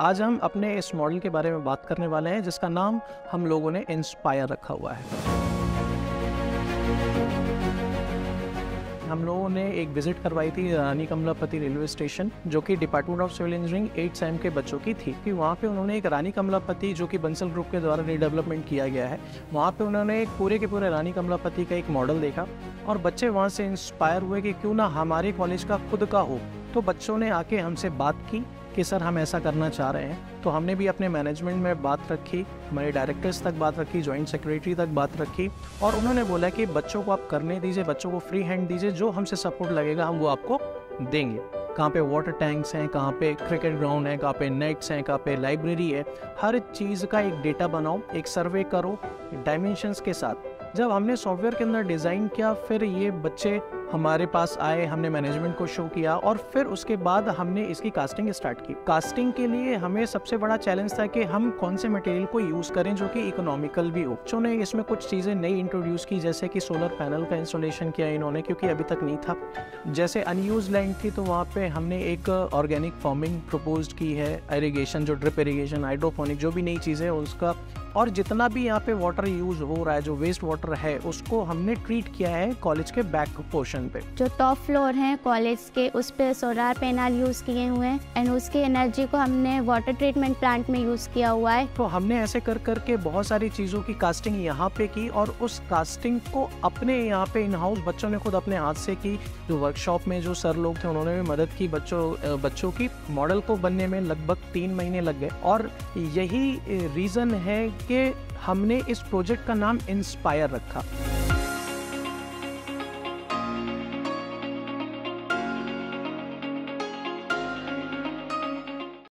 आज हम अपने इस मॉडल के बारे में बात करने वाले हैं जिसका नाम हम लोगों ने इंस्पायर रखा हुआ है। हम लोगों ने एक विजिट करवाई थी रानी कमलापति रेलवे स्टेशन, जो कि department of civil engineering 8 sem के बच्चों की थी कि वहाँ पे उन्होंने एक रानी कमलापति, जो कि बंसल ग्रुप के द्वारा रीडेवलपमेंट किया गया है, वहाँ पे उन्होंने एक पूरे के पूरे रानी कमलापति का एक मॉडल देखा और बच्चे वहाँ से इंस्पायर हुए कि क्यों ना हमारे कॉलेज का खुद का हो। तो बच्चों ने आके हमसे बात की कि सर हम ऐसा करना चाह रहे हैं। तो हमने भी अपने मैनेजमेंट में बात रखी, हमारे डायरेक्टर्स तक बात रखी, जॉइंट सेक्रेटरी तक बात रखी और उन्होंने बोला कि बच्चों को आप करने दीजिए, बच्चों को फ्री हैंड दीजिए, जो हमसे सपोर्ट लगेगा हम वो आपको देंगे। कहाँ पे वाटर टैंक्स हैं, कहाँ पे क्रिकेट ग्राउंड है, कहाँ पे नेट्स हैं, कहाँ पे लाइब्रेरी है, हर चीज़ का एक डेटा बनाओ, एक सर्वे करो डायमेंशंस के साथ। जब हमने सॉफ्टवेयर के अंदर डिज़ाइन किया, फिर ये बच्चे हमारे पास आए, हमने मैनेजमेंट को शो किया और फिर उसके बाद हमने इसकी कास्टिंग स्टार्ट की। कास्टिंग के लिए हमें सबसे बड़ा चैलेंज था कि हम कौन से मटेरियल को यूज़ करें जो कि इकोनॉमिकल भी हो। बच्चों ने इसमें कुछ चीज़ें नई इंट्रोड्यूस की, जैसे कि सोलर पैनल का इंस्टॉलेशन किया इन्होंने, क्योंकि अभी तक नहीं था। जैसे अनयूज लैंड थी तो वहाँ पे हमने एक ऑर्गेनिक फार्मिंग प्रपोज की है, इरीगेशन, जो ड्रिप इरीगेशन, हाइड्रोपोनिक, जो भी नई चीज़ें उसका, और जितना भी यहाँ पे वाटर यूज हो रहा है, जो वेस्ट वाटर है, उसको हमने ट्रीट किया है कॉलेज के बैक पोर्शन पे। जो टॉप फ्लोर है कॉलेज के, उस पे सोलर पैनल यूज किए हुए हैं एंड उसकी एनर्जी को हमने वाटर ट्रीटमेंट प्लांट में यूज किया हुआ है। तो हमने ऐसे कर करके बहुत सारी चीज़ों की कास्टिंग यहाँ पे की और उस कास्टिंग को अपने यहाँ पे इन हाउस बच्चों ने खुद अपने हाथ से की। जो वर्कशॉप में जो सर लोग थे उन्होंने भी मदद की। बच्चों की मॉडल को बनने में लगभग 3 महीने लग गए और यही रीज़न है कि हमने इस प्रोजेक्ट का नाम इंस्पायर रखा।